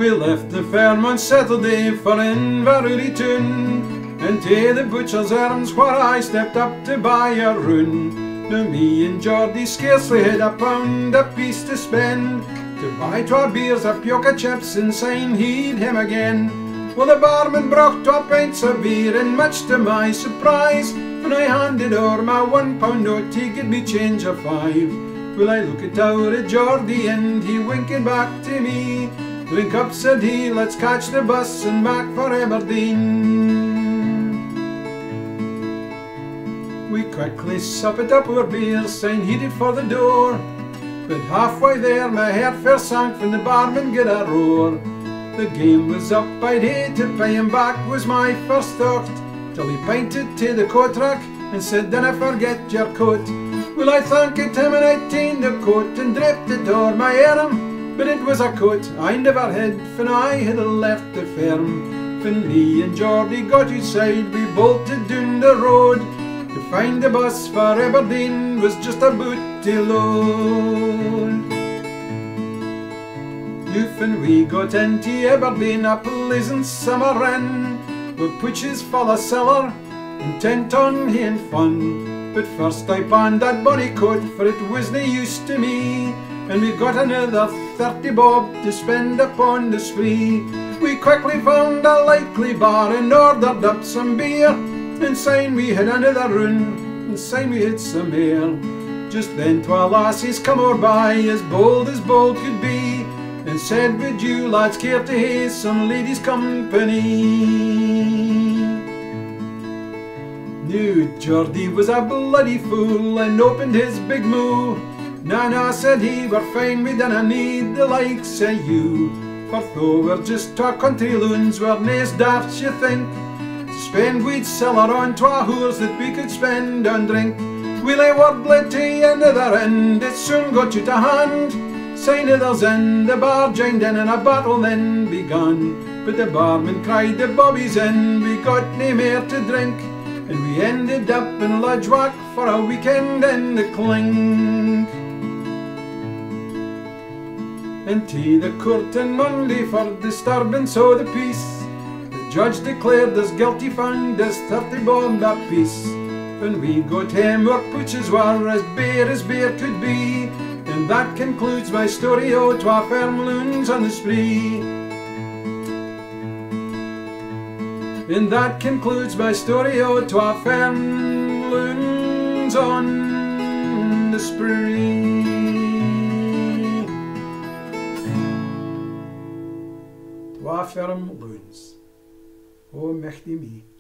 We left the farm on Saturday for Inverurie, and to the butcher's arms where I stepped up to buy a rune. Now me and Geordie scarcely had £1 apiece to spend, to buy 2 beers, a pioch of chips, and sign he'd him again. Well, the barman brought 2 pints of beer, and much to my surprise, when I handed o'er my £1 note, he gave me change of 5. Well, I looked out at Geordie, and he winked back to me. Drink up, said he, let's catch the bus and back for Aberdeen. We quickly supped up our beers, sign headed for the door, but halfway there my heart fair sank when the barman gave a roar. The game was up, I'd hate to pay him back was my first thought, till he pointed to the coat rack and said, dinna forget your coat. Well, I thanked him and I tained the coat and draped it o'er my arm, but it was a coat I never had when I had left the firm. When me and Geordie got outside, we bolted down the road, to find the bus for Aberdeen was just a booty load. When we got into Aberdeen, a pleasant summer ran, with pooches full of siller and 10-ton hay and fun. But first I pawned that bonny coat, for it was no use to me, and we got another 30 bob to spend upon the spree. We quickly found a likely bar and ordered up some beer, and syne we had another run, and syne we had some ale. Just then 2 lassies come o'er by, as bold could be, and said, would you lads care to hae some ladies' company? Now Geordie was a bloody fool, and opened his big moo. Na, said he, we're fine, we dinna need the likes of you, for though we're just 2 country loons, we're nae daft, you think, to spend we'd siller on 2 whores that we could spend on drink. We lay wordlet to another end, it soon got you to hand. Syne others in, the bar joined in, and a battle then begun. But the barman cried the bobbies in, we got nae mair to drink, and we ended up in Lodgewack for a weekend in the clink. And to the court on Monday for disturbance o' the peace, the judge declared us guilty, found us 30 bob apiece. When we got home, our pooches were as bare could be, and that concludes my story o' 2 firm loons on the spree. And that concludes my story o' 2 firm loons on the spree. 2 firm loons. O mechty me.